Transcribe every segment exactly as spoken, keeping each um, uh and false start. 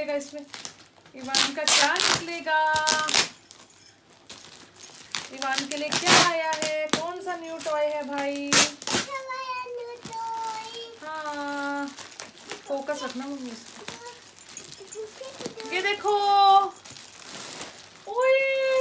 निकलेगा इसमें? इवान का क्या निकलेगा? इवान के लिए क्या आया है? कौन सा न्यू टॉय है भाई? हाँ, फोकस रखना मम्मी। ये देखो, ओए,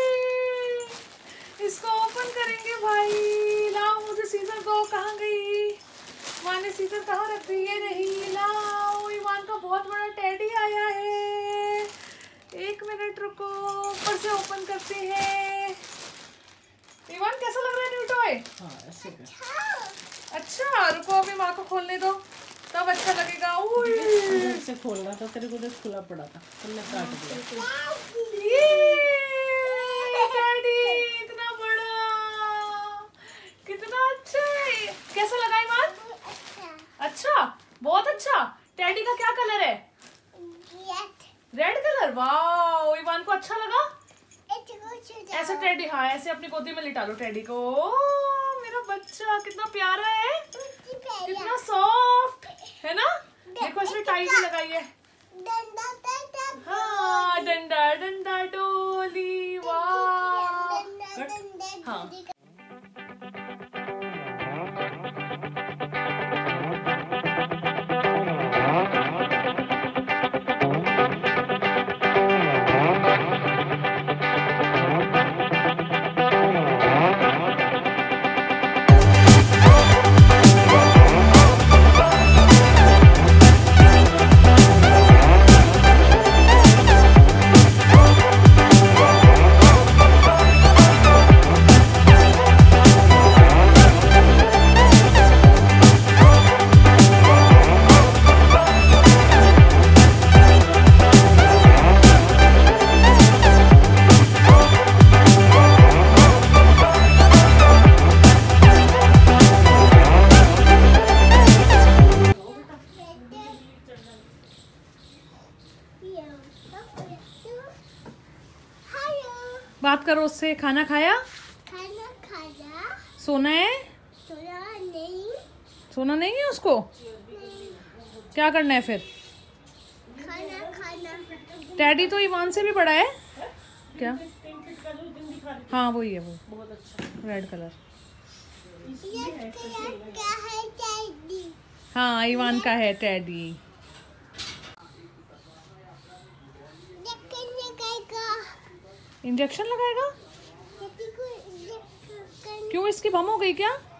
इसको ओपन करेंगे भाई। लाओ, मुझे सीजर दो। कहाँ गई? माँ ने सीजर कहाँ रख दी? ये रही। लाओ, इवान का बहुत बड़ा टेडी आया है। एक मिनट रुको, ऊपर से ओपन करते हैं। इवान कैसा लग रहा है न्यू टॉय? हाँ, ऐसे कर। अच्छा, रुको अभी माँ को खोलने दो, तब अच्छा लगेगा। इधर से खोलना था, तेरे को उधर खुला पड़ा था, तुमने काट दिया। ये डैडी इतना बड़ा, कितना अच्छा है। कैसा लगा इवान? अच्छा, बहुत अच्छा। टैडी का क्या कलर है? Red colour. वाह, इवान को अच्छा लगा। ऐसे टेडी, हाँ ऐसे अपनी गोदी में लिटा लो टेडी को। ओ, मेरा बच्चा कितना प्यारा है, कितना सॉफ्ट है ना। देखो इसमें टाई भी लगाई है। हाँ, डंडा डंडा डोली। वाह, हाँ बात करो उससे। खाना खाया? खाना खाया। सोना है? सोना नहीं। सोना नहीं है उसको? नहीं। क्या करना है फिर? खाना खाना। टैडी तो इवान से भी बड़ा है। क्या? हाँ वही है, वो बहुत अच्छा, रेड कलर। ये क्या है? टैडी। हाँ, इवान का है टैडी। इंजेक्शन लगाएगा? क्यों, इसकी बम हो गई क्या?